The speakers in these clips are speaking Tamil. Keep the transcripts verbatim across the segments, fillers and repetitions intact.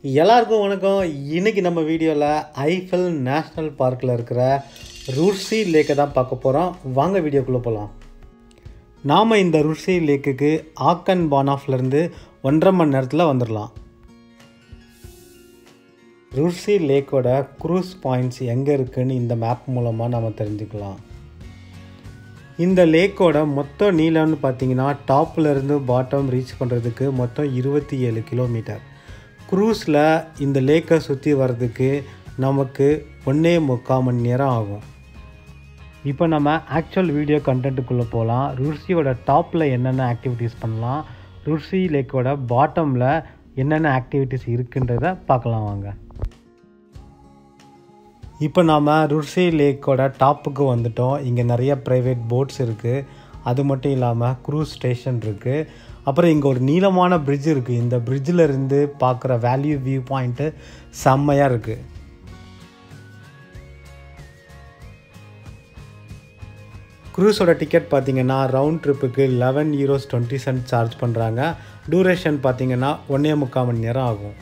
எல்லாருக்கும் வணக்கம். இன்றைக்கி நம்ம வீடியோவில் ஐஃபில் நேஷ்னல் பார்க்கில் இருக்கிற ருர்சி லேக்கை தான் பார்க்க போகிறோம். வாங்க வீடியோக்குள்ளே போகலாம். நாம் இந்த ருர்சி லேக்குக்கு ஆக்கன் பானாஃப்லேருந்து ஒன்றரை மணி நேரத்தில் வந்துடலாம். ருர்சி லேக்கோட க்ரூஸ் பாயிண்ட்ஸ் எங்கே இருக்குதுன்னு இந்த மேப் மூலமாக நாம் தெரிஞ்சுக்கலாம். இந்த லேக்கோட மொத்த நீளம்னு பார்த்தீங்கன்னா டாப்லேருந்து பாட்டம் ரீச் பண்ணுறதுக்கு மொத்தம் இருபத்தி ஏழு கிலோமீட்டர். க்ரூஸில் இந்த லேக்கை சுற்றி வர்றதுக்கு நமக்கு ஒன்றே முக்கால் மணி நேரம் ஆகும். இப்போ நம்ம ஆக்சுவல் வீடியோ கண்டென்ட்டுக்குள்ளே போகலாம். ருர்சியோட டாப்பில் என்னென்ன ஆக்டிவிட்டீஸ் பண்ணலாம், ருர்சி லேக்கோட பாட்டமில் என்னென்ன ஆக்டிவிட்டீஸ் இருக்குன்றதை பார்க்கலாம் வாங்க. இப்போ நாம் ருர்சி லேக்கோட டாப்புக்கு வந்துட்டோம். இங்கே நிறைய ப்ரைவேட் போட்ஸ் இருக்குது. அது மட்டும் இல்லாமல் க்ரூஸ் ஸ்டேஷன் இருக்குது. அப்புறம் இங்கே ஒரு நீளமான பிரிட்ஜ் இருக்குது. இந்த பிரிட்ஜில் இருந்து பார்க்குற வேல்யூ வியூ பாயிண்ட்டு செம்மையாக இருக்குது. க்ரூஸோட டிக்கெட் பார்த்திங்கன்னா ரவுண்ட் ட்ரிப்புக்கு eleven euros twenty cent charge பண்ணுறாங்க. டூரேஷன் பார்த்திங்கன்னா ஒன்றே முக்கால் மணி நேரம் ஆகும்.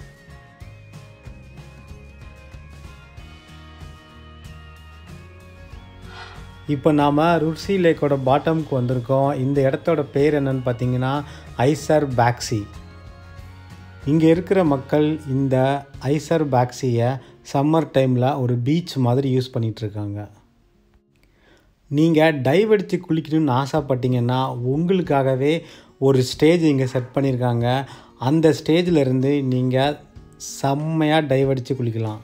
இப்போ நாம் ருர்சி லேக்கோட பாட்டமுக்கு வந்திருக்கோம். இந்த இடத்தோட பேர் என்னன்னு பார்த்தீங்கன்னா ஐசர் பேக்ஸி. இங்கே இருக்கிற மக்கள் இந்த ஐசர் பேக்ஸியை சம்மர் டைமில் ஒரு பீச் மாதிரி யூஸ் பண்ணிகிட்ருக்காங்க. நீங்கள் டைவ் அடித்து குளிக்கணும்னு ஆசைப்பட்டீங்கன்னா உங்களுக்காகவே ஒரு ஸ்டேஜ் இங்கே செட் பண்ணியிருக்காங்க. அந்த ஸ்டேஜில் இருந்து நீங்கள் செம்மையாக டைவ் அடித்து குளிக்கலாம்.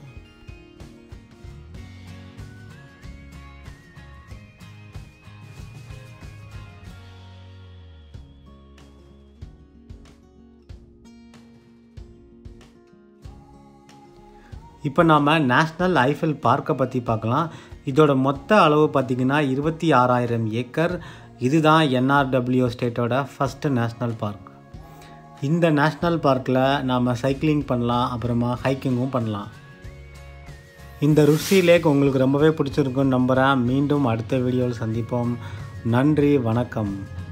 இப்போ நாம் நேஷ்னல் ஐஃபில் பார்க்கை பற்றி பார்க்கலாம். இதோட மொத்த அளவு பார்த்திங்கன்னா இருபத்தி ஆறாயிரம் ஏக்கர். இதுதான் என்ஆர்டபிள்யூ ஸ்டேட்டோட ஃபஸ்ட்டு நேஷ்னல் பார்க். இந்த நேஷ்னல் பார்க்கில் நாம் சைக்கிளிங் பண்ணலாம், அப்புறமா ஹைக்கிங்கும் பண்ணலாம். இந்த ருர்சி லேக் உங்களுக்கு ரொம்பவே பிடிச்சிருக்குன்னு நம்புகிறேன். மீண்டும் அடுத்த வீடியோவில் சந்திப்போம். நன்றி, வணக்கம்.